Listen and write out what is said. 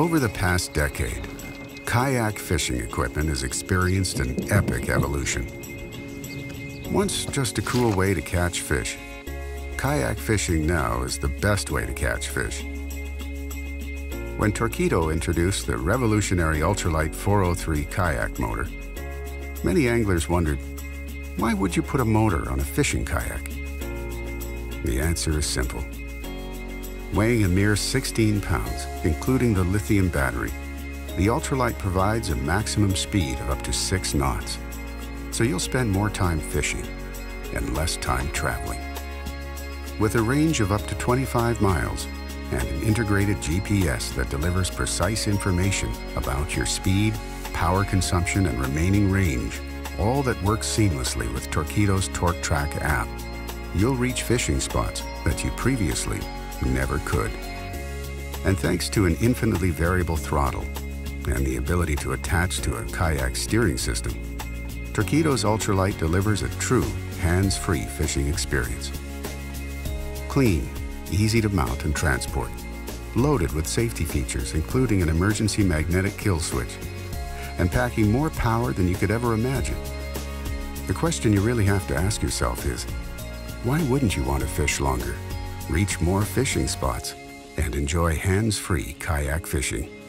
Over the past decade, kayak fishing equipment has experienced an epic evolution. Once just a cool way to catch fish, kayak fishing now is the best way to catch fish. When Torqeedo introduced the revolutionary Ultralight 403 kayak motor, many anglers wondered, why would you put a motor on a fishing kayak? The answer is simple. Weighing a mere 16 pounds, including the lithium battery, the Ultralight provides a maximum speed of up to 6 knots, so you'll spend more time fishing and less time traveling. With a range of up to 25 miles and an integrated GPS that delivers precise information about your speed, power consumption, and remaining range, all that works seamlessly with Torqeedo's TorqTrack app, you'll reach fishing spots that you previously never could. And thanks to an infinitely variable throttle and the ability to attach to a kayak steering system, Torqeedo's Ultralight delivers a true hands-free fishing experience. Clean, easy to mount and transport, loaded with safety features including an emergency magnetic kill switch, and packing more power than you could ever imagine. The question you really have to ask yourself is, why wouldn't you want to fish longer, reach more fishing spots, and enjoy hands-free kayak fishing?